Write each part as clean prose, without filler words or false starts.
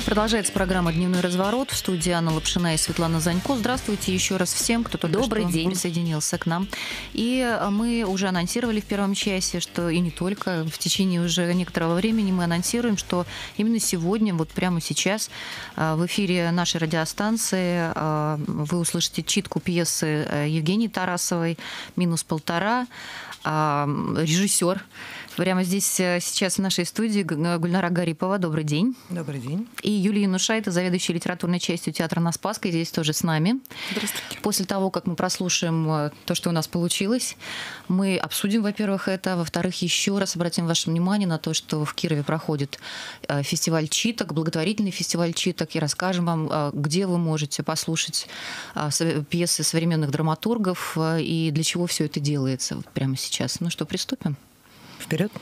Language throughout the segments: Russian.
Продолжается программа «Дневной разворот». В студии Анна Лапшина и Светлана Занько. Здравствуйте еще раз всем, кто только что присоединился к нам. И мы уже анонсировали в первом часе, что и не только, в течение уже некоторого времени мы анонсируем, что именно сегодня, вот прямо сейчас, в эфире нашей радиостанции вы услышите читку пьесы Евгении Тарасовой «Минус 1,5». Режиссер прямо здесь сейчас в нашей студии Гульнара Гарипова. Добрый день. Добрый день. И Юлия Янушайта, заведующая литературной частью театра на Спасской, здесь тоже с нами. Здравствуйте. После того, как мы прослушаем то, что у нас получилось, мы обсудим, во-первых, это. Во-вторых, еще раз обратим ваше внимание на то, что в Кирове проходит фестиваль читок, благотворительный фестиваль читок, и расскажем вам, где вы можете послушать пьесы современных драматургов и для чего все это делается вот прямо сейчас. Ну что, приступим? Вперед.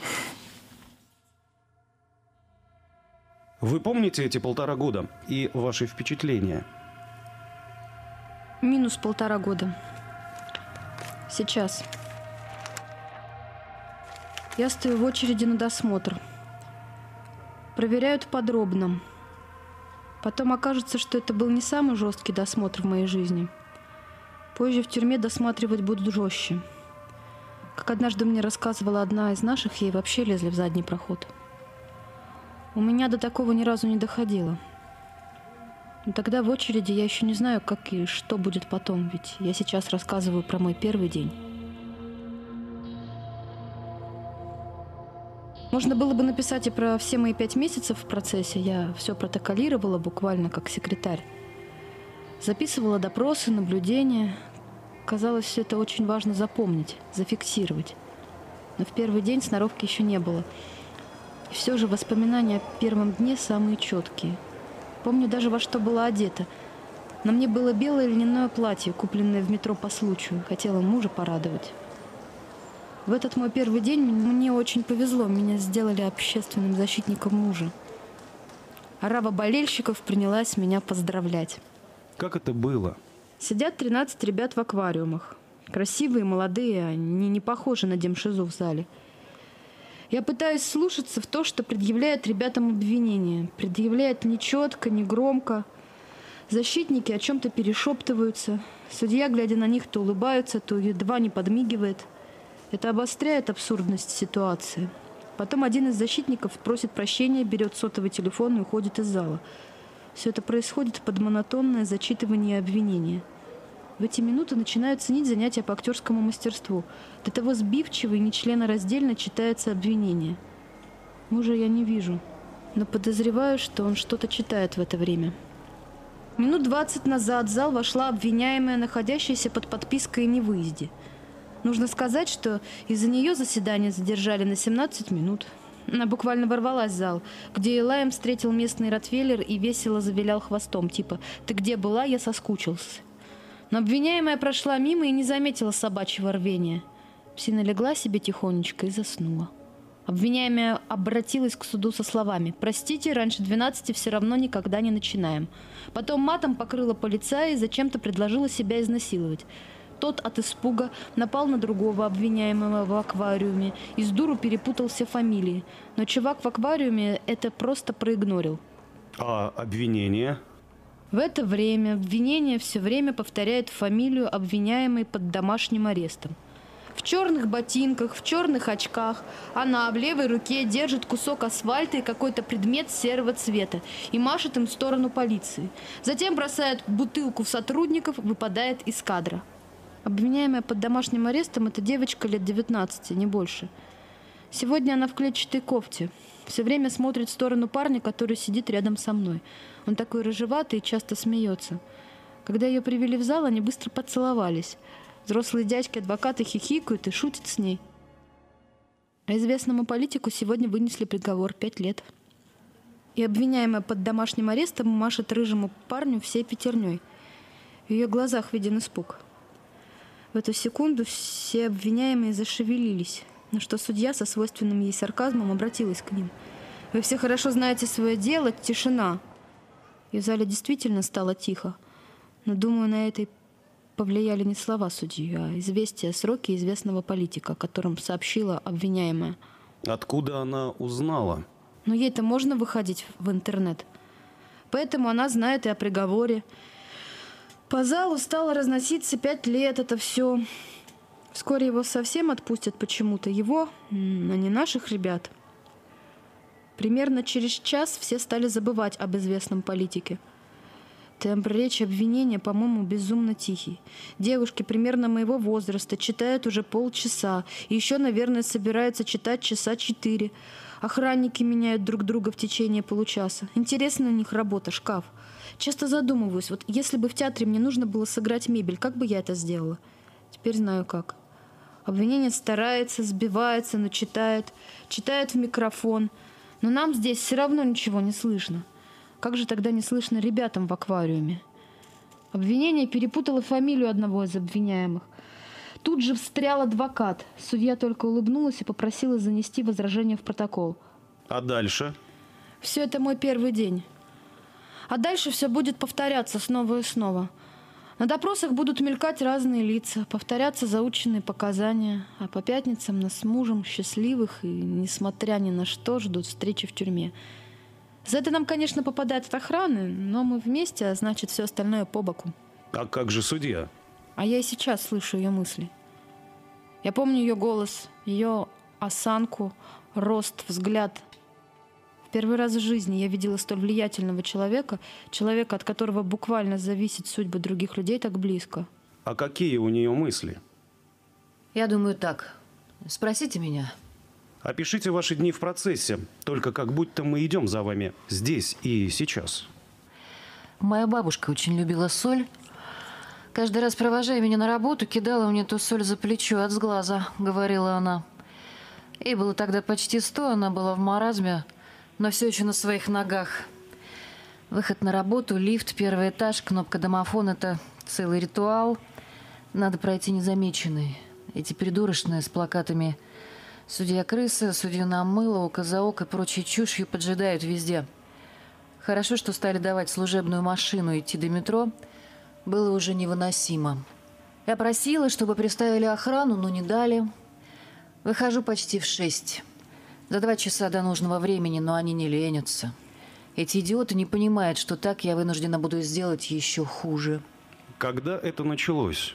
Вы помните эти 1,5 года и ваши впечатления? Минус 1,5 года. Сейчас. Я стою в очереди на досмотр. Проверяют подробно. Потом окажется, что это был не самый жесткий досмотр в моей жизни. Позже в тюрьме досматривать будут жестче. Как однажды мне рассказывала одна из наших, ей вообще лезли в задний проход. У меня до такого ни разу не доходило. Но тогда в очереди я еще не знаю, как и что будет потом, ведь я сейчас рассказываю про мой первый день. Можно было бы написать и про все мои 5 месяцев в процессе. Я все протоколировала буквально как секретарь. Записывала допросы, наблюдения. Казалось, все это очень важно запомнить, зафиксировать. Но в первый день сноровки еще не было. И все же воспоминания о первом дне самые четкие. Помню даже, во что была одета. На мне было белое льняное платье, купленное в метро по случаю. Хотела мужа порадовать. В этот мой первый день мне очень повезло. Меня сделали общественным защитником мужа. Орава болельщиков принялась меня поздравлять. Как это было? Сидят 13 ребят в аквариумах. Красивые, молодые, они не похожи на демшизу в зале. Я пытаюсь слушаться в то, что предъявляет ребятам обвинение. Предъявляет нечетко, не громко. Защитники о чем-то перешептываются. Судья, глядя на них, то улыбается, то едва не подмигивает. Это обостряет абсурдность ситуации. Потом один из защитников просит прощения, берет сотовый телефон и уходит из зала. Все это происходит под монотонное зачитывание обвинения. В эти минуты начинают ценить занятия по актерскому мастерству. До того сбивчиво и нечленораздельно читается обвинение. Мужа я не вижу, но подозреваю, что он что-то читает в это время. Минут 20 назад в зал вошла обвиняемая, находящаяся под подпиской о невыезде. Нужно сказать, что из-за нее заседание задержали на 17 минут. Она буквально ворвалась в зал, где Элаем встретил местный ротвейлер и весело завилял хвостом, типа «Ты где была? Я соскучился». Но обвиняемая прошла мимо и не заметила собачьего рвения. Псина легла себе тихонечко и заснула. Обвиняемая обратилась к суду со словами «Простите, раньше 12 все равно никогда не начинаем». Потом матом покрыла полицая и зачем-то предложила себя изнасиловать. Тот от испуга напал на другого обвиняемого в аквариуме и с дуру перепутал все фамилии. Но чувак в аквариуме это просто проигнорил. А обвинение? В это время обвинение все время повторяет фамилию обвиняемой под домашним арестом. В черных ботинках, в черных очках она в левой руке держит кусок асфальта и какой-то предмет серого цвета и машет им в сторону полиции. Затем бросает бутылку в сотрудников, выпадает из кадра. Обвиняемая под домашним арестом – это девочка лет 19, не больше. Сегодня она в клетчатой кофте. Все время смотрит в сторону парня, который сидит рядом со мной. Он такой рыжеватый и часто смеется. Когда ее привели в зал, они быстро поцеловались. Взрослые дядьки-адвокаты хихикают и шутят с ней. А известному политику сегодня вынесли приговор 5 лет. И обвиняемая под домашним арестом машет рыжему парню всей пятерней. В ее глазах виден испуг. В эту секунду все обвиняемые зашевелились, на что судья со свойственным ей сарказмом обратилась к ним. «Вы все хорошо знаете свое дело, тишина». И в зале действительно стало тихо. Но, думаю, на это и повлияли не слова судьи, а известие о сроке известного политика, о котором сообщила обвиняемая. Откуда она узнала? Но ей-то можно выходить в интернет. Поэтому она знает и о приговоре. По залу стало разноситься 5 лет это все. Вскоре его совсем отпустят почему-то. Его, а не наших ребят. Примерно через час все стали забывать об известном политике. Тембр речи обвинения, по-моему, безумно тихий. Девушки примерно моего возраста читают уже полчаса. И еще, наверное, собираются читать часа 4. Охранники меняют друг друга в течение получаса. Интересная у них работа, шкаф. Часто задумываюсь, вот если бы в театре мне нужно было сыграть мебель, как бы я это сделала? Теперь знаю как. Обвинение старается, сбивается, но читает в микрофон. Но нам здесь все равно ничего не слышно. Как же тогда не слышно ребятам в аквариуме? Обвинение перепутало фамилию одного из обвиняемых. Тут же встрял адвокат. Судья только улыбнулась и попросила занести возражение в протокол. А дальше? Все это мой первый день. А дальше все будет повторяться снова и снова. На допросах будут мелькать разные лица, повторяться заученные показания, а по пятницам нас с мужем счастливых и, несмотря ни на что, ждут встречи в тюрьме. За это нам, конечно, попадает от охраны, но мы вместе, а значит, все остальное по боку. А как же судья? А я и сейчас слышу ее мысли. Я помню ее голос, ее осанку, рост, взгляд. В первый раз в жизни я видела столь влиятельного человека, от которого буквально зависит судьба других людей так близко. А какие у нее мысли? Я думаю так. Спросите меня. Опишите ваши дни в процессе, только как будто мы идем за вами здесь и сейчас. Моя бабушка очень любила соль. Каждый раз, провожая меня на работу, кидала мне ту соль за плечо от сглаза, говорила она. Ей было тогда почти 100, она была в маразме, но все еще на своих ногах. Выход на работу, лифт, первый этаж, кнопка домофон – это целый ритуал. Надо пройти незамеченный. Эти придурочные с плакатами «Судья крыса», «Судью намыло», «Око за око» и прочей чушью поджидают везде. Хорошо, что стали давать служебную машину, идти до метро было уже невыносимо. Я просила, чтобы приставили охрану, но не дали. Выхожу почти в 6. За 2 часа до нужного времени, но они не ленятся. Эти идиоты не понимают, что так я вынуждена буду сделать еще хуже. Когда это началось?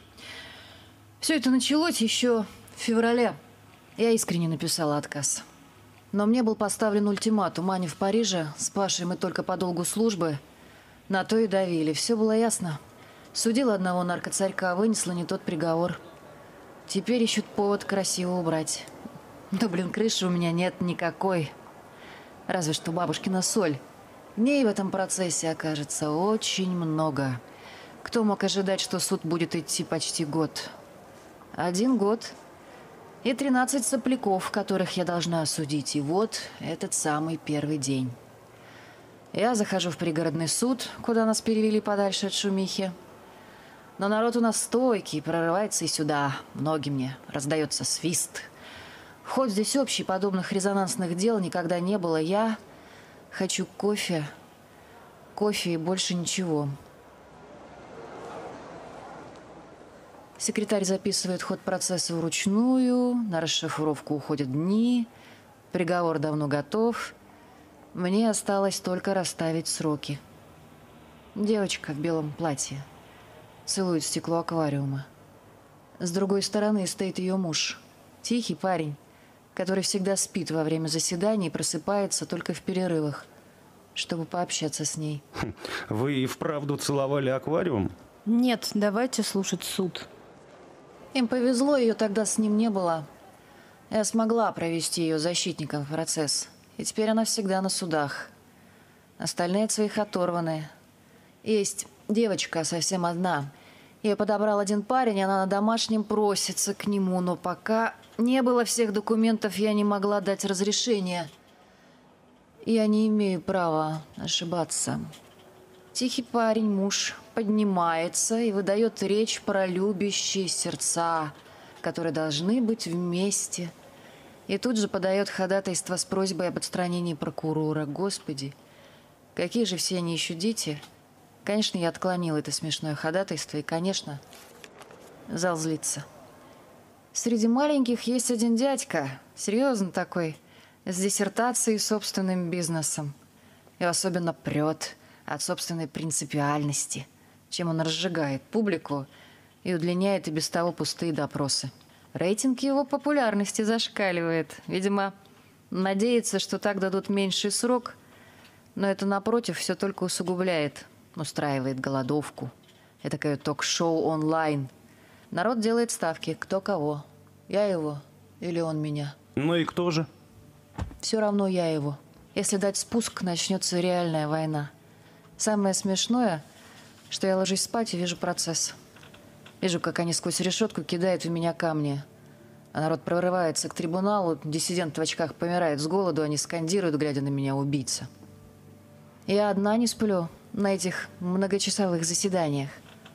Все это началось еще в феврале. Я искренне написала отказ. Но мне был поставлен ультиматум. Аня в Париже, с Пашей мы только по долгу службы. На то и давили. Все было ясно. Судила одного наркоцарька, вынесла не тот приговор. Теперь ищут повод красиво убрать. Да, блин, крыши у меня нет никакой. Разве что бабушкина соль. Дней в этом процессе окажется очень много. Кто мог ожидать, что суд будет идти почти год? 1 год. И 13 сопляков, которых я должна осудить. И вот этот самый первый день. Я захожу в пригородный суд, куда нас перевели подальше от шумихи. Но народ у нас стойкий, прорывается и сюда. Ноги мне, раздается свист. Хоть здесь общий, подобных резонансных дел никогда не было. Я хочу кофе. Кофе и больше ничего. Секретарь записывает ход процесса вручную. На расшифровку уходят дни. Приговор давно готов. Мне осталось только расставить сроки. Девочка в белом платье целует стекло аквариума. С другой стороны стоит ее муж. Тихий парень, который всегда спит во время заседаний и просыпается только в перерывах, чтобы пообщаться с ней. Вы и вправду целовали аквариум? Нет, давайте слушать суд. Им повезло, ее тогда с ним не было. Я смогла провести ее защитником в процесс. И теперь она всегда на судах. Остальные от своих оторваны. Есть девочка совсем одна. Ее подобрал один парень, она на домашнем просится к нему. Но пока не было всех документов, я не могла дать разрешения. Я не имею права ошибаться. Тихий парень, муж, поднимается и выдает речь про любящие сердца, которые должны быть вместе. И тут же подает ходатайство с просьбой об отстранении прокурора. Господи, какие же все они еще дети. Конечно, я отклонила это смешное ходатайство, и, конечно, зал злится. Среди маленьких есть один дядька, серьезно такой, с диссертацией и собственным бизнесом. И особенно прет. от собственной принципиальности, чем он разжигает публику и удлиняет и без того пустые допросы. Рейтинг его популярности зашкаливает. Видимо, надеется, что так дадут меньший срок, но это, напротив, все только усугубляет. Устраивает голодовку. Этакое ток-шоу онлайн. Народ делает ставки, кто кого. Я его или он меня. Ну и кто же? Все равно я его. Если дать спуск, начнется реальная война. Самое смешное, что я ложусь спать и вижу процесс. Вижу, как они сквозь решетку кидают в меня камни. А народ прорывается к трибуналу, диссидент в очках помирает с голоду, они скандируют, глядя на меня, убийца. Я одна не сплю на этих многочасовых заседаниях.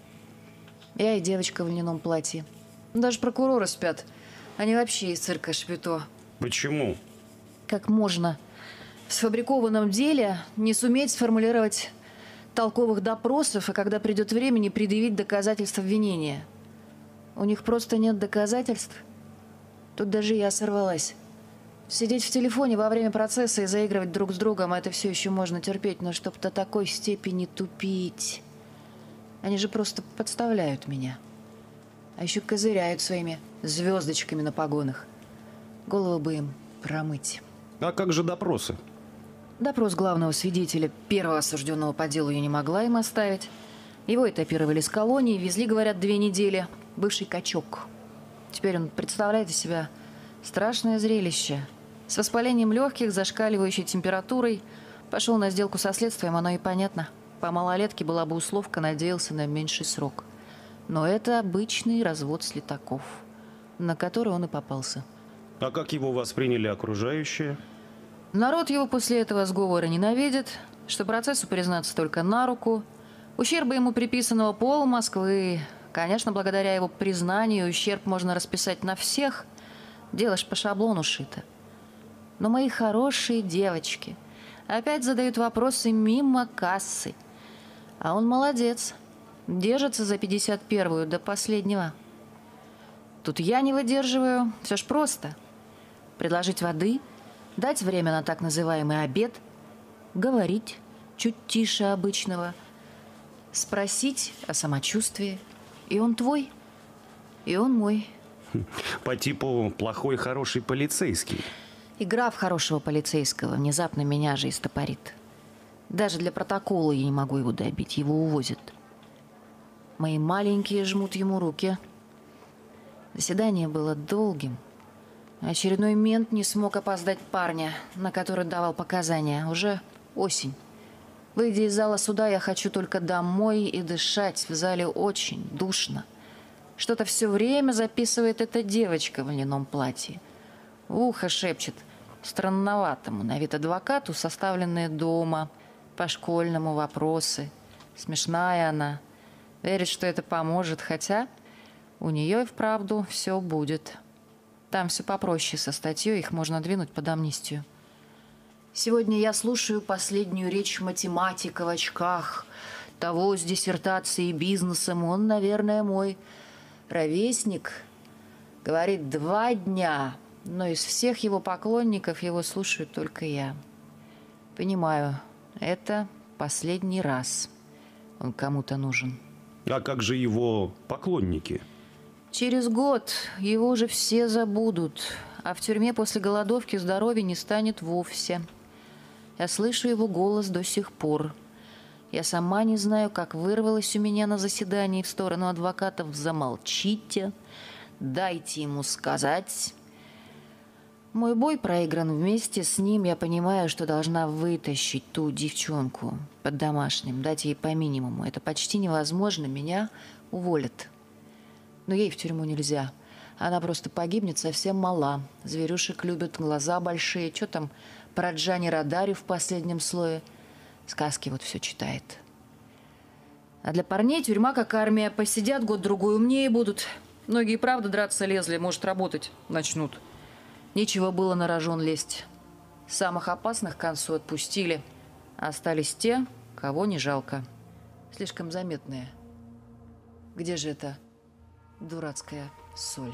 Я и девочка в льняном платье. Даже прокуроры спят. Они вообще из цирка Шапито. Почему? Как можно в сфабрикованном деле не суметь сформулировать толковых допросов, и когда придет время, не предъявить доказательства обвинения? У них просто нет доказательств. Тут даже я сорвалась. Сидеть в телефоне во время процесса и заигрывать друг с другом, это все еще можно терпеть, но чтоб до такой степени тупить. Они же просто подставляют меня. А еще козыряют своими звездочками на погонах. Голову бы им промыть. А как же допросы? Допрос главного свидетеля, первого осужденного по делу, я не могла им оставить. Его этапировали с колонии, везли, говорят, 2 недели. Бывший качок. Теперь он представляет из себя страшное зрелище. С воспалением легких, зашкаливающей температурой. Пошел на сделку со следствием, оно и понятно. По малолетке была бы условка, надеялся на меньший срок. Но это обычный развод слетаков, на который он и попался. А как его восприняли окружающие? Народ его после этого сговора ненавидит, что процессу признаться только на руку. Ущерба ему приписанного пол Москвы. Конечно, благодаря его признанию ущерб можно расписать на всех. Дело ж по шаблону шито. Но мои хорошие девочки опять задают вопросы мимо кассы. А он молодец. Держится за 51-ю до последнего. Тут я не выдерживаю. Все ж просто. Предложить воды, дать время на так называемый обед, говорить чуть тише обычного, спросить о самочувствии. И он твой, и он мой. По типу плохой, хороший полицейский. Игра в хорошего полицейского внезапно меня же истопорит. Даже для протокола я не могу его добить, его увозят. Мои маленькие жмут ему руки. Заседание было долгим. Очередной мент не смог опоздать парня, на который давал показания. Уже осень. Выйдя из зала суда, я хочу только домой и дышать. В зале очень душно. Что-то все время записывает эта девочка в льняном платье. В ухо шепчет странноватому на вид адвокату составленные дома, по-школьному вопросы. Смешная она. Верит, что это поможет, хотя у нее и вправду все будет. Там все попроще со статьей, их можно двинуть под амнистию. Сегодня я слушаю последнюю речь математика в очках, того с диссертацией и бизнесом. Он, наверное, мой ровесник. Говорит, 2 дня, но из всех его поклонников его слушаю только я. Понимаю, это последний раз он кому-то нужен. А как же его поклонники? Через год его уже все забудут, а в тюрьме после голодовки здоровья не станет вовсе. Я слышу его голос до сих пор. Я сама не знаю, как вырвалась у меня на заседании в сторону адвокатов. Замолчите, дайте ему сказать. Мой бой проигран вместе с ним. Я понимаю, что должна вытащить ту девчонку под домашним, дать ей по минимуму. Это почти невозможно, меня уволят. Но ей в тюрьму нельзя. Она просто погибнет, совсем мала. Зверюшек любят, глаза большие. Что там про Джани Родари в последнем слое? Сказки вот все читает. А для парней тюрьма как армия. Посидят год-другой, умнее будут. Многие, правда, драться лезли, может, работать начнут. Нечего было на рожон лезть. Самых опасных к концу отпустили. Остались те, кого не жалко. Слишком заметные. Где же эта дурацкая соль?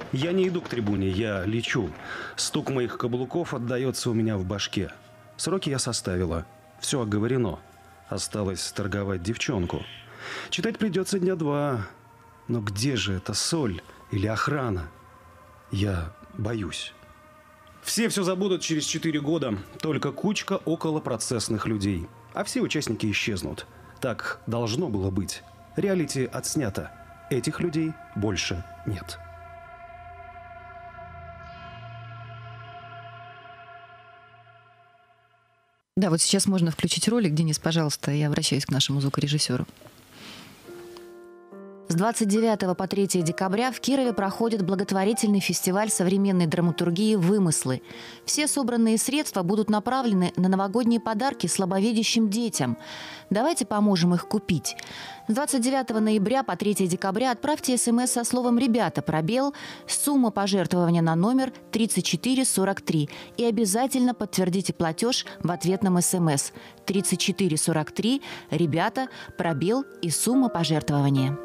Я не иду к трибуне, я лечу. Стук моих каблуков отдается у меня в башке. Сроки я составила. Все оговорено. Осталось торговать девчонку. Читать придется дня 2. Но где же эта соль или охрана? Я боюсь. Все забудут через 4 года. Только кучка околопроцессных людей. А все участники исчезнут. Так должно было быть. Реалити отснято. Этих людей больше нет. Да, вот сейчас можно включить ролик. Денис, пожалуйста, я обращаюсь к нашему звукорежиссеру. С 29 по 3 декабря в Кирове проходит благотворительный фестиваль современной драматургии «Вымыслы». Все собранные средства будут направлены на новогодние подарки слабовидящим детям. Давайте поможем их купить. С 29 ноября по 3 декабря отправьте СМС со словом «Ребята», пробел, сумма пожертвования на номер 3443 и обязательно подтвердите платеж в ответном СМС 3443, «Ребята», пробел и сумма пожертвования.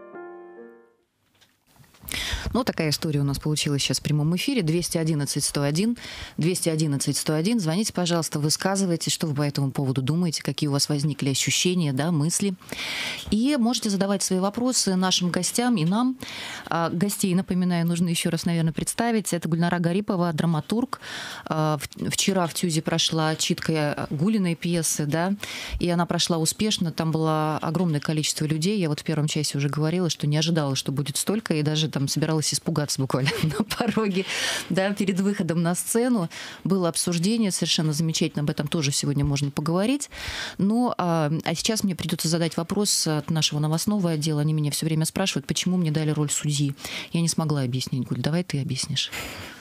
Ну, такая история у нас получилась сейчас в прямом эфире. 211-101, 211-101. Звоните, пожалуйста, высказывайте, что вы по этому поводу думаете, какие у вас возникли ощущения, да, мысли. И можете задавать свои вопросы нашим гостям и нам. Гостей, напоминаю, нужно еще раз, наверное, представить. Это Гульнара Гарипова, драматург. Вчера в ТЮЗе прошла читка Гулиной пьесы, да, и она прошла успешно. Там было огромное количество людей. Я вот в первом часе уже говорила, что не ожидала, что будет столько, и даже там собиралась испугаться буквально на пороге, да, перед выходом на сцену. Было обсуждение совершенно замечательно, об этом тоже сегодня можно поговорить. Но а сейчас мне придется задать вопрос от нашего новостного отдела. Они меня все время спрашивают, почему мне дали роль судьи. Я не смогла объяснить. Гуль, давай ты объяснишь.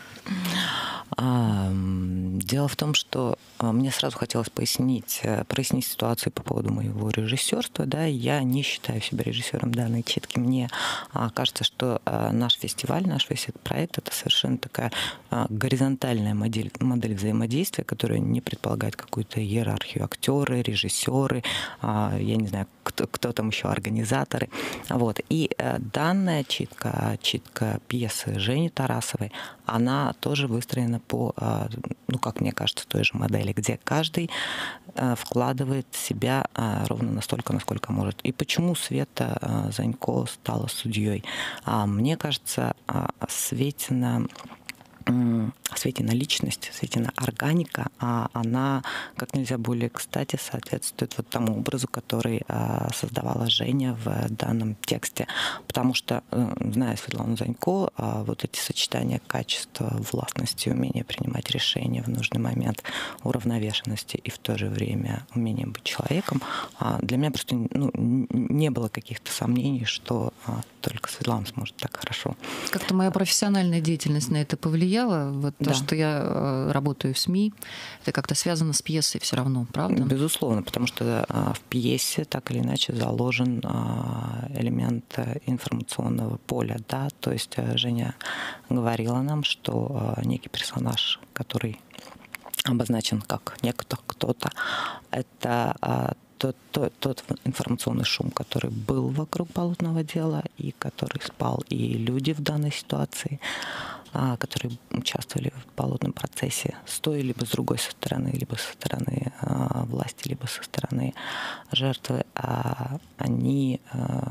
Дело в том, что мне сразу хотелось прояснить ситуацию по поводу моего режиссерства. Да, я не считаю себя режиссером данной читки. Мне кажется, что наш фестиваль, наш весь этот проект — это совершенно такая горизонтальная модель взаимодействия, которая не предполагает какую-то иерархию. Актеры, режиссеры, я не знаю, кто там еще, организаторы. Вот. И данная читка пьесы Жени Тарасовой, она тоже выстроена по, ну, как мне кажется, той же модели, где каждый вкладывает себя ровно настолько, насколько может. И почему Света Занько стала судьей? Мне кажется, Светина личность, Светина органика, она как нельзя более кстати соответствует вот тому образу, который создавала Женя в данном тексте. Потому что, зная Светлану Занько, вот эти сочетания качества, властности, умения принимать решения в нужный момент, уравновешенности и в то же время умения быть человеком, для меня просто не было каких-то сомнений, что только Светлана сможет так хорошо. Как-то моя профессиональная деятельность на это повлияла. Вот то, что я работаю в СМИ, это как-то связано с пьесой все равно, правда? Безусловно, потому что в пьесе так или иначе заложен элемент информационного поля. Да? То есть Женя говорила нам, что некий персонаж, который обозначен как некто, кто-то, это тот информационный шум, который был вокруг болотного дела и который спал, и люди в данной ситуации, которые участвовали в болотном процессе с той либо с другой стороны, либо со стороны власти, либо со стороны жертвы, они,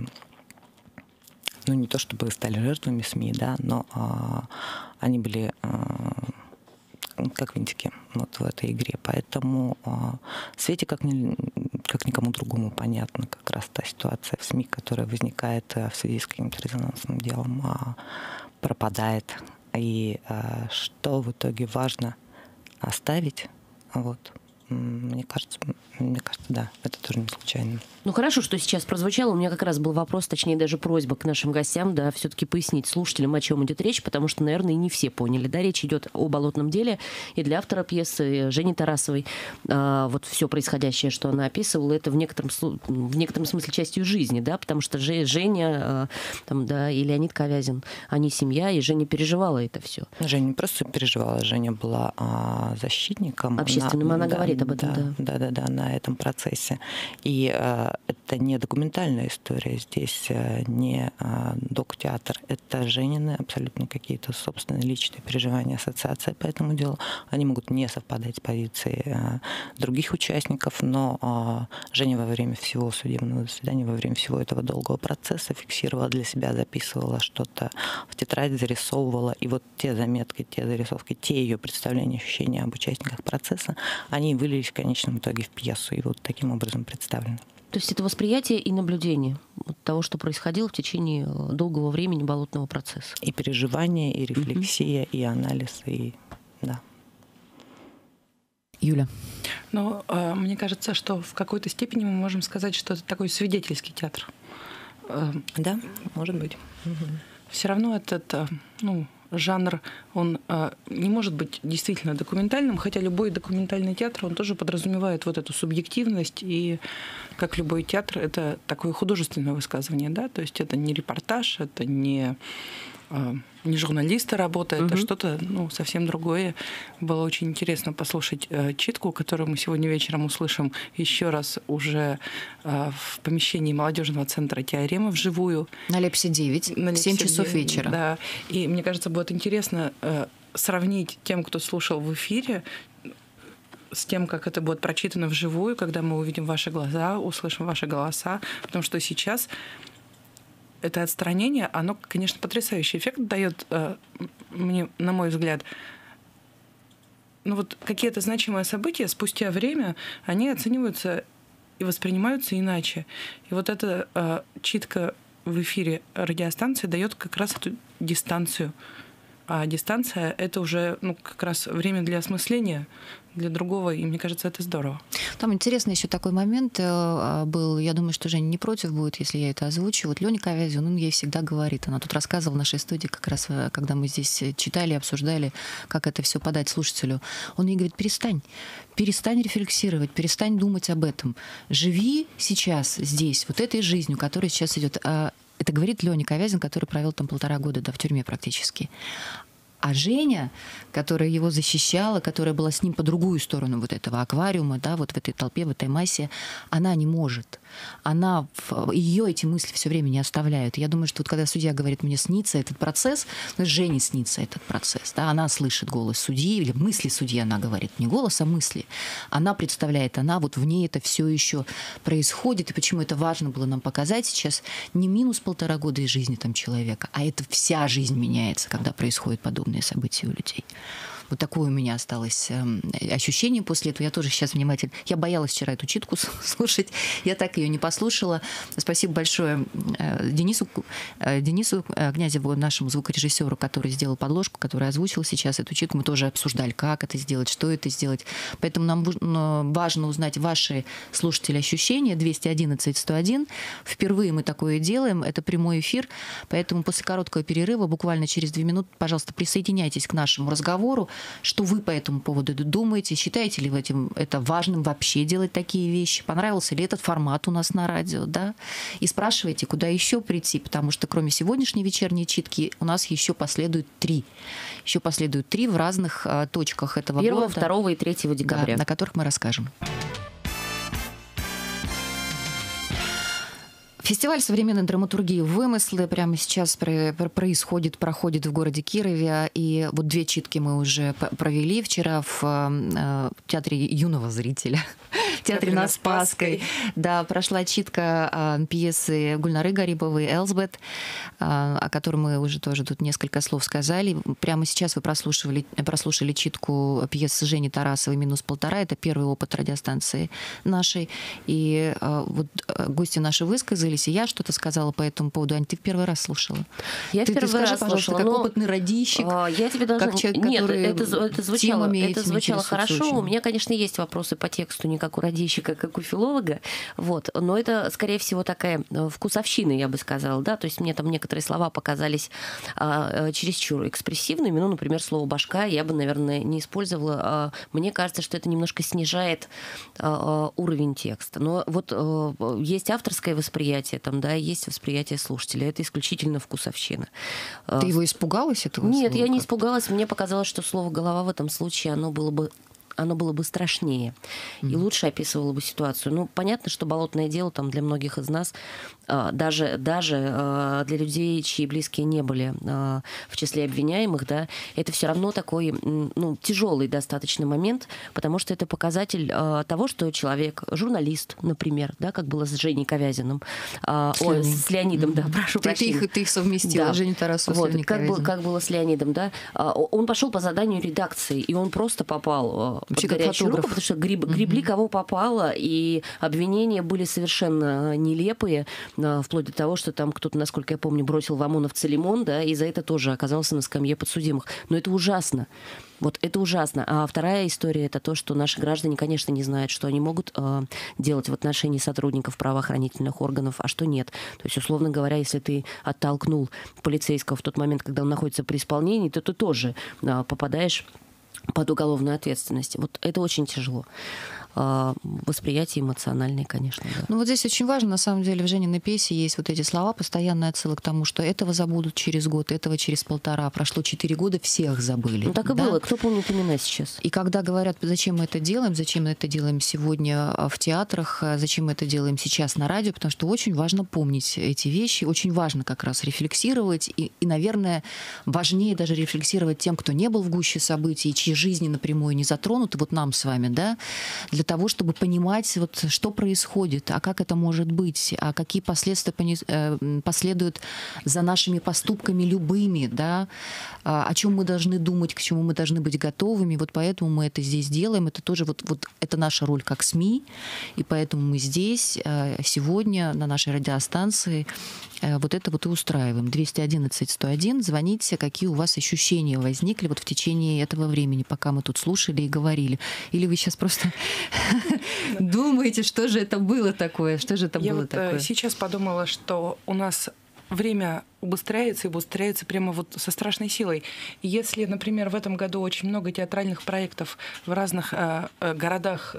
ну не то чтобы стали жертвами СМИ, да, но они были как винтики вот в этой игре. Поэтому Свете как никому другому понятна как раз та ситуация в СМИ, которая возникает в связи с каким-то резонансным делом, пропадает. И что в итоге важно оставить, вот. Мне кажется, да, это тоже не случайно. Ну хорошо, что сейчас прозвучало. У меня как раз был вопрос, точнее даже просьба к нашим гостям, да, все-таки пояснить слушателям, о чем идет речь, потому что, наверное, и не все поняли. Да, речь идет о болотном деле, и для автора пьесы Жени Тарасовой вот все происходящее, что она описывала, это в некотором смысле частью жизни, да, потому что Женя там, да, и Леонид Ковязин, они семья, и Женя переживала это все. Женя не просто переживала, Женя была защитником. Общественным, она говорит говорит об этом, да, на этом процессе. И это не документальная история, здесь не док-театр, это Женины абсолютно какие-то собственные личные переживания, ассоциации по этому делу. Они могут не совпадать с позицией других участников, но Женя во время всего судебного заседания, во время всего этого долгого процесса фиксировала для себя, записывала что-то в тетрадь, зарисовывала. И вот те заметки, те зарисовки, те ее представления, ощущения об участниках процесса, они вылились в конечном итоге в пьесу и вот таким образом представлены. То есть это восприятие и наблюдение того, что происходило в течение долгого времени болотного процесса. И переживания, и рефлексия, и анализ, и да. Юля. Ну, мне кажется, что в какой-то степени мы можем сказать, что это такой свидетельский театр. Да, может быть. Все равно этот жанр, он не может быть действительно документальным, хотя любой документальный театр, он тоже подразумевает вот эту субъективность, и как любой театр, это такое художественное высказывание, да, то есть это не репортаж, это не журналисты работа, это что-то совсем другое. Было очень интересно послушать читку, которую мы сегодня вечером услышим еще раз уже в помещении молодежного центра «Теорема» вживую. На Лепсе 9, в 7 часов вечера. Да, и мне кажется, будет интересно сравнить тем, кто слушал в эфире, с тем, как это будет прочитано вживую, когда мы увидим ваши глаза, услышим ваши голоса, потому что сейчас это отстранение, оно, конечно, потрясающий эффект дает мне, на мой взгляд. Но вот какие-то значимые события спустя время, они оцениваются и воспринимаются иначе. И вот эта читка в эфире радиостанции дает как раз эту дистанцию. А дистанция — это уже как раз время для осмысления, для другого, и мне кажется, это здорово. Там интересный еще такой момент был, я думаю, что Женя не против будет, если я это озвучу. Вот Лёня Ковязин, он ей всегда говорит, она тут рассказывала в нашей студии, как раз когда мы здесь читали, обсуждали, как это все подать слушателю. Он ей говорит: перестань рефлексировать, перестань думать об этом. Живи сейчас здесь, вот этой жизнью, которая сейчас идет. Это говорит Лёня Ковязин, который провел там 1,5 года в тюрьме практически. А Женя, которая его защищала, которая была с ним по другую сторону вот этого аквариума, да, вот в этой толпе, в этой массе, она не может. Ее эти мысли все время не оставляют. Я думаю, что вот когда судья говорит: мне снится этот процесс, Жене снится этот процесс. Да, она слышит голос судьи, или мысли судьи она говорит, не голос, а мысли. Она представляет, вот в ней это все еще происходит. И почему это важно было нам показать сейчас? Не минус 1,5 года из жизни там человека, а это вся жизнь меняется, когда происходит подобные события у людей. Вот такое у меня осталось ощущение после этого. Я тоже сейчас внимательно... Я боялась вчера эту читку слушать. Я так ее не послушала. Спасибо большое Денису Князеву, нашему звукорежиссеру, который сделал подложку, который озвучил сейчас эту читку. Мы тоже обсуждали, как это сделать, что это сделать. Поэтому нам важно узнать ваши, слушатели, ощущения. 211-101. Впервые мы такое делаем. Это прямой эфир. Поэтому после короткого перерыва, буквально через 2 минуты, пожалуйста, присоединяйтесь к нашему разговору. Что вы по этому поводу думаете? Считаете ли вы это важным вообще делать такие вещи? Понравился ли этот формат у нас на радио? Да? И спрашивайте, куда еще прийти, потому что кроме сегодняшней вечерней читки у нас еще последует 3. Еще последуют 3 в разных точках этого 1, года. 2 и 3 декабря. Да, на которых мы расскажем. Фестиваль современной драматургии «Вымыслы» прямо сейчас проходит в городе Кирове. И вот 2 читки мы уже провели вчера в театре юного зрителя, в театре на Спасской. Да, прошла читка пьесы Гульнары Гарибовой «Элсбет», о которой мы уже тоже тут несколько слов сказали. Прямо сейчас вы прослушали читку пьесы Жени Тарасовой «-1,5». Это первый опыт радиостанции нашей. И вот гости наши высказались, и я что-то сказала по этому поводу. Ань, ты в первый раз слушала? Я в первый раз слушала. Как опытный радищик, я тебе должна... как человек, Нет, который это звучало хорошо. очень. У меня, конечно, есть вопросы по тексту не как у радищика, как у филолога. Вот. Но это, скорее всего, такая вкусовщина, я бы сказала. Да? То есть мне там некоторые слова показались чересчур экспрессивными. Ну, например, слово «башка» я бы, наверное, не использовала. Мне кажется, что это немножко снижает уровень текста. Но вот есть авторское восприятие, там, да, есть восприятие слушателя. Это исключительно вкусовщина. Ты его испугалась, этого Нет, слова? я не испугалась. Мне показалось, что слово «голова» в этом случае, оно было бы оно было бы страшнее и лучше описывало бы ситуацию. Ну, понятно, что болотное дело там для многих из нас, даже для людей, чьи близкие не были в числе обвиняемых, да, это все равно такой, ну, тяжелый достаточно момент, потому что это показатель того, что человек, журналист, например, да, как было с Женей Ковязиным, с Леонидом, да, прошу прощения. Ты их совместила, да. Женю Тарасову с Леней Ковязиным. Как было с Леонидом, да. Он пошел по заданию редакции, и он просто попал под горячую руку, потому что гребли кого попало, и обвинения были совершенно нелепые, вплоть до того, что там кто-то, насколько я помню, бросил в ОМОНовца лимон, да, и за это тоже оказался на скамье подсудимых. Но это ужасно. Вот это ужасно. А вторая история — это то, что наши граждане, конечно, не знают, что они могут делать в отношении сотрудников правоохранительных органов, а что нет. То есть, условно говоря, если ты оттолкнул полицейского в тот момент, когда он находится при исполнении, то ты тоже попадаешь под уголовную ответственность. Вот это очень тяжело. Восприятие эмоциональное, конечно. Да. Ну вот здесь очень важно, на самом деле, в Жениной пьесе есть вот эти слова, постоянная отсылка к тому, что этого забудут через год, этого через 1,5. Прошло 4 года, всех забыли. Ну так и было. Кто помнит имена сейчас? И когда говорят, зачем мы это делаем сегодня в театрах, зачем мы это делаем сейчас на радио, потому что очень важно помнить эти вещи, очень важно как раз рефлексировать, и наверное, важнее даже рефлексировать тем, кто не был в гуще событий, чьи жизни напрямую не затронуты, вот нам с вами, да, для того, чтобы понимать, вот, что происходит, а как это может быть, а какие последствия последуют за нашими поступками любыми, да, о чем мы должны думать, к чему мы должны быть готовыми. Вот поэтому мы это здесь делаем. Это тоже вот это наша роль как СМИ, и поэтому мы здесь сегодня на нашей радиостанции вот это вот и устраиваем. 211-101. Звоните, какие у вас ощущения возникли вот в течение этого времени, пока мы тут слушали и говорили. Или вы сейчас просто думаете, что же это было такое? Что же это было такое? Я сейчас подумала, что у нас время убыстряется и убыстряется прямо вот со страшной силой. И если, например, в этом году очень много театральных проектов в разных городах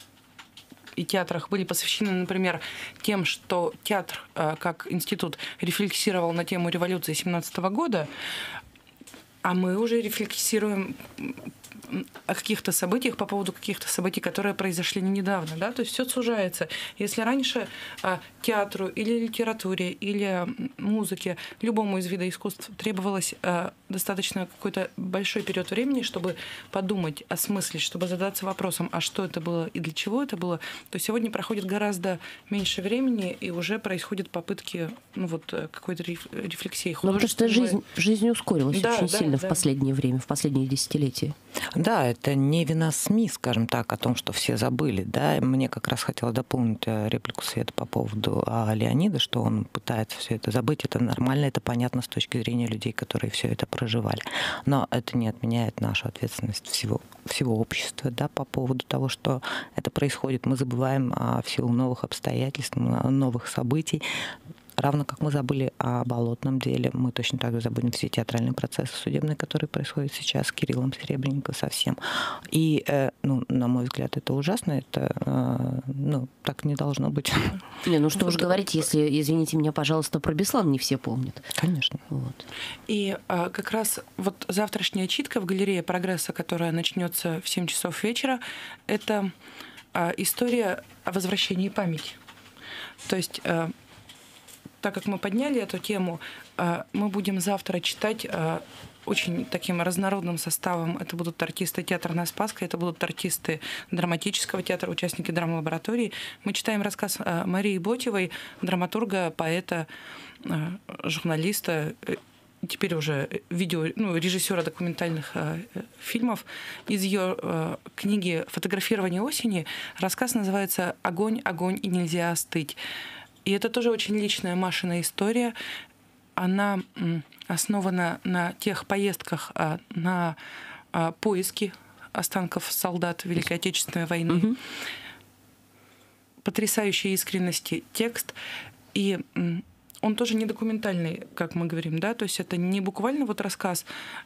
и театрах были посвящены, например, тем, что театр как институт рефлексировал на тему революции 1917 года, а мы уже рефлексируем о каких-то событиях, по поводу каких-то событий, которые произошли не недавно, да, то есть все сужается. Если раньше театру или литературе, или музыке, любому из видов искусств требовалось достаточно какой-то большой период времени, чтобы подумать, осмыслить, чтобы задаться вопросом, а что это было и для чего это было, то сегодня проходит гораздо меньше времени, и уже происходят попытки, ну вот, какой-то рефлексии. Ну, потому что жизнь ускорилась очень сильно в последнее время, в последние десятилетия. Да, это не вина СМИ, скажем так, о том, что все забыли. Да? Мне как раз хотелось дополнить реплику Светы по поводу Леонида, что он пытается все это забыть. Это нормально, это понятно с точки зрения людей, которые все это проживали. Но это не отменяет нашу ответственность всего общества, да, по поводу того, что это происходит. Мы забываем в силу новых обстоятельств, новых событий. Равно как мы забыли о болотном деле, мы точно так же забудем все театральные процессы судебные, которые происходят сейчас с Кириллом Серебренниковым совсем. И, на мой взгляд, это ужасно, это, так не должно быть. Ну что уж говорить, если, извините меня, пожалуйста, про Беслан не все помнят. Конечно. Вот. И как раз вот завтрашняя читка в галерее «Прогресса», которая начнется в 7 часов вечера, это история о возвращении памяти. То есть так как мы подняли эту тему, мы будем завтра читать очень таким разнородным составом. Это будут артисты театра на Спасской, это будут артисты драматического театра, участники драм-лаборатории. Мы читаем рассказ Марии Ботевой, драматурга, поэта, журналиста, теперь уже режиссера документальных фильмов. Из ее книги «Фотографирование осени» рассказ называется «Огонь, огонь и нельзя остыть». И это тоже очень личная Машина история. Она основана на тех поездках на поиски останков солдат Великой Отечественной войны. Потрясающей искренности текст. И он тоже не документальный, как мы говорим, да, то есть это не буквально вот рассказ.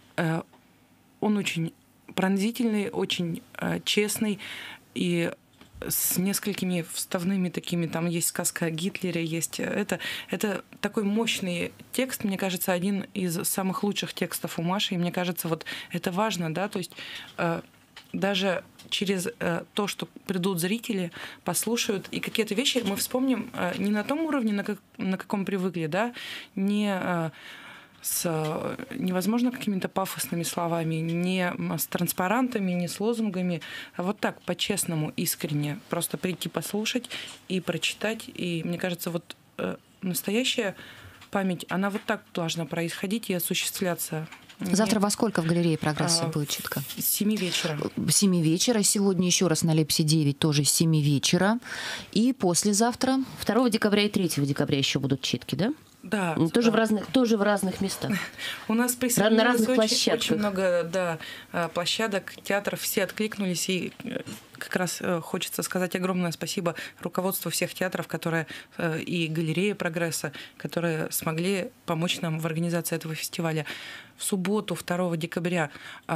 Он очень пронзительный, очень честный и с несколькими вставными такими, там есть сказка о Гитлере, есть это такой мощный текст, мне кажется, один из самых лучших текстов у Маши, и мне кажется, вот это важно, да, то есть даже через то, что придут зрители, послушают, и какие-то вещи мы вспомним не на том уровне, на каком привыкли, да, не с невозможно какими-то пафосными словами, не с транспарантами, не с лозунгами, а вот так, по-честному, искренне, просто прийти послушать и прочитать. И мне кажется, вот настоящая память, она вот так должна происходить и осуществляться. Завтра во сколько в галерее «Прогресса» будет читка? С 7 вечера. С 7 вечера. Сегодня еще раз на Лепсе 9, тоже с 7 вечера. И послезавтра? 2 декабря и 3 декабря еще будут читки, да? Да. Тоже в разных местах. У нас на разных площадках. Очень много площадок, театров, все откликнулись, и как раз хочется сказать огромное спасибо руководству всех театров, которые и галереи «Прогресса», которые смогли помочь нам в организации этого фестиваля. В субботу, 2 декабря,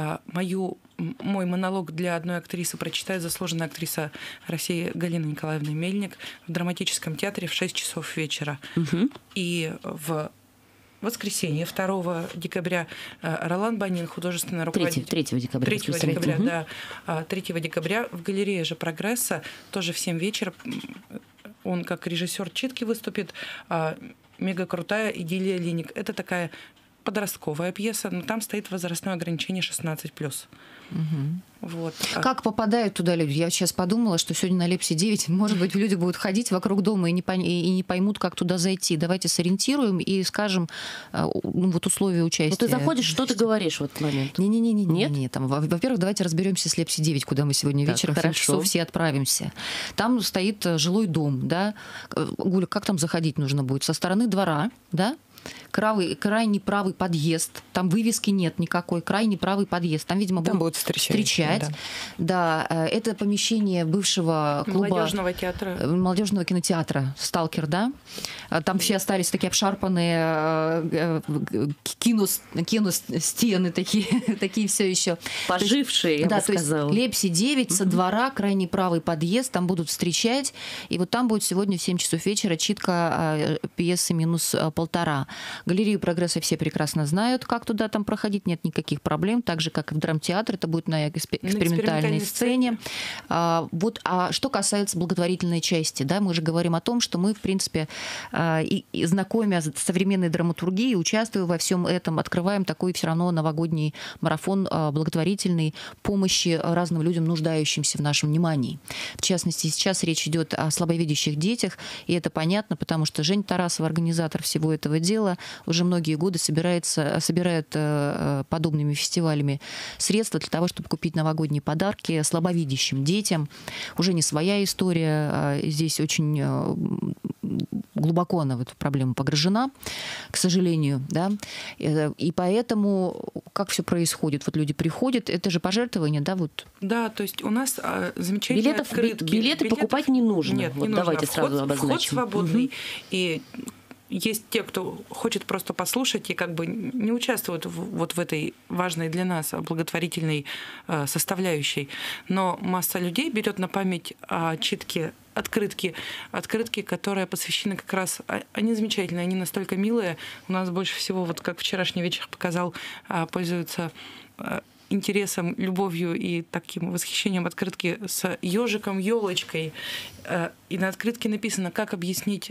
мой монолог для одной актрисы прочитает заслуженная актриса России Галина Николаевна Мельник в драматическом театре в 6 часов вечера. Угу. И в воскресенье, 2 декабря, Ролан Банин, художественный руководитель. 3 декабря. 3 декабря, да. 3 декабря в галерее же «Прогресса», тоже в 7 вечера. Он как режиссер читки выступит. Мега крутая «Идиллия Линик». Это такая подростковая пьеса, но там стоит возрастное ограничение 16+. Угу. Вот. Как попадают туда люди? Я сейчас подумала, что сегодня на Лепсе 9, может быть, люди будут ходить вокруг дома и не поймут, как туда зайти. Давайте сориентируем и скажем вот условия участия. Вот ты заходишь, что ты говоришь в этот момент? Не. Во-первых, давайте разберемся с Лепсе 9, куда мы сегодня вечером в 7 часов все отправимся. Там стоит жилой дом, да? Гуля, как там заходить нужно будет? Со стороны двора, да? Крайний правый подъезд. Там вывески нет никакой. Крайний правый подъезд. Там, видимо, будут встречать. Да, это помещение бывшего клуба молодежного кинотеатра «Сталкер», да. Там все остались такие обшарпанные киностены такие все еще. Пожившие, я бы сказала. То есть Лепсе 9 со двора, крайний правый подъезд. Там будут встречать. И вот там будет сегодня в 7 часов вечера читка пьесы «-1,5». Галерею «Прогресса» все прекрасно знают, как туда там проходить, нет никаких проблем, так же, как и в драмтеатре, это будет на экспериментальной сцене. А что касается благотворительной части, да, мы же говорим о том, что мы, в принципе, и знакомя с современной драматургией, участвуя во всем этом, открываем такой все равно новогодний марафон благотворительной помощи разным людям, нуждающимся в нашем внимании. В частности, сейчас речь идет о слабовидящих детях, и это понятно, потому что Женя Тарасова, организатор всего этого дела, уже многие годы собирает подобными фестивалями средства для того, чтобы купить новогодние подарки слабовидящим детям. Уже не своя история, здесь очень глубоко она в эту проблему погружена, к сожалению, да. И поэтому как все происходит? Вот люди приходят, это же пожертвование, да, вот. Да, то есть у нас замечательные открытки. Билеты покупать не нужно. Нет, вот не давайте нужно. Сразу обозначим. Вход свободный. И есть те, кто хочет просто послушать и как бы не участвуют вот в этой важной для нас благотворительной составляющей. Но масса людей берет на память читки открытки, которые посвящены как раз... Они замечательные, они настолько милые. У нас больше всего, вот как вчерашний вечер показал, пользуются интересом, любовью и таким восхищением открытки с ежиком, елочкой. И на открытке написано, как объяснить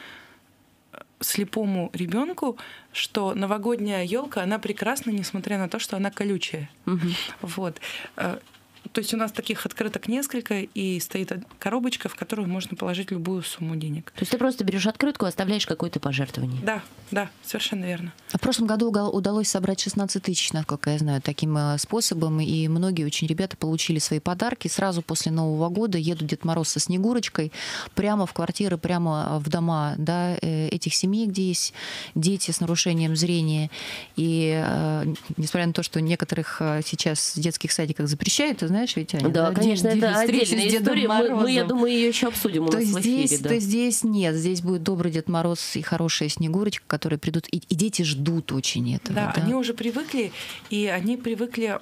слепому ребенку, что новогодняя елка, она прекрасна, несмотря на то, что она колючая. Вот. То есть у нас таких открыток несколько, и стоит коробочка, в которую можно положить любую сумму денег. То есть ты просто берешь открытку и оставляешь какое-то пожертвование? Да, совершенно верно. В прошлом году удалось собрать 16 тысяч, насколько я знаю, таким способом, и многие очень ребята получили свои подарки. Сразу после Нового года едут Дед Мороз со Снегурочкой прямо в квартиры, прямо в дома, да, этих семей, где есть дети с нарушением зрения. И несмотря на то, что некоторых сейчас в детских садиках запрещают, знаешь, ведь они, да, конечно, это отдельная история. Мы, я думаю, ее еще обсудим у нас в эфире. То здесь нет, здесь будет добрый Дед Мороз и хорошая Снегурочка, которые придут, и дети ждут очень этого. Да, они уже привыкли, и они привыкли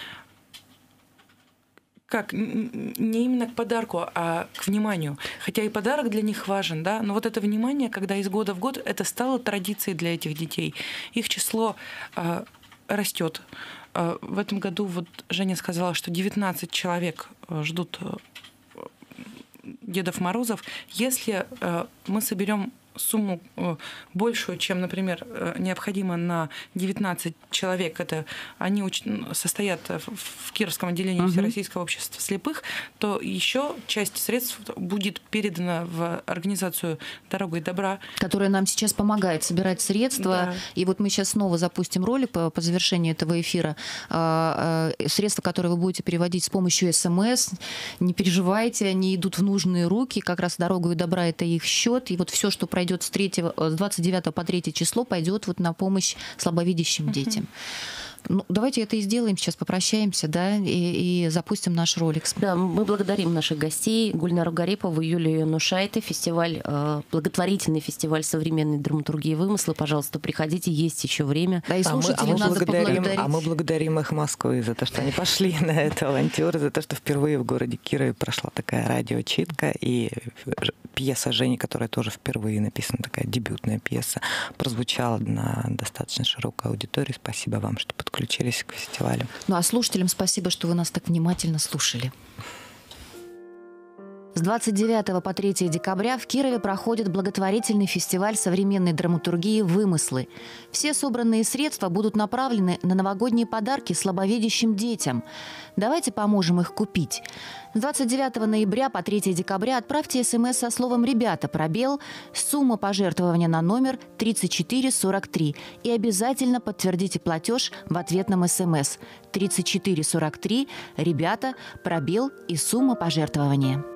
как не именно к подарку, а к вниманию. Хотя и подарок для них важен, да, но вот это внимание, когда из года в год, это стало традицией для этих детей. Их число растет. В этом году вот Женя сказала, что 19 человек ждут Дедов Морозов. Если мы соберем сумму большую, чем, например, необходимо на 19 человек, это они состоят в Кировском отделении Всероссийского общества слепых, то еще часть средств будет передана в организацию «Дорога и добра», которая нам сейчас помогает собирать средства. Да. И вот мы сейчас снова запустим ролик по завершению этого эфира. Средства, которые вы будете переводить с помощью СМС, не переживайте, они идут в нужные руки. Как раз «Дорога и добра» — это их счет. И вот все, что пройдет с 29 по 3 число, пойдет вот на помощь слабовидящим детям. Ну, давайте это и сделаем. Сейчас попрощаемся, да, и запустим наш ролик. Да, мы благодарим наших гостей. Гульнару Гарипову, Юлию Янушайте. Фестиваль, благотворительный фестиваль современной драматургии «Вымыслы». Пожалуйста, приходите, есть еще время. Да, и слушателям надо поблагодарить. А мы благодарим их Москвы за то, что они пошли на это, авантюру, за то, что впервые в городе Кирове прошла такая радиочитка, и пьеса Жени, которая тоже впервые написана, такая дебютная пьеса, прозвучала на достаточно широкой аудитории. Спасибо вам, что подключились к фестивалю. Ну а слушателям спасибо, что вы нас так внимательно слушали. С 29 по 3 декабря в Кирове проходит благотворительный фестиваль современной драматургии «Вымыслы». Все собранные средства будут направлены на новогодние подарки слабовидящим детям. Давайте поможем их купить. С 29 ноября по 3 декабря отправьте СМС со словом «Ребята», пробел, сумма пожертвования на номер 3443 и обязательно подтвердите платеж в ответном СМС 3443, «Ребята», пробел и сумма пожертвования.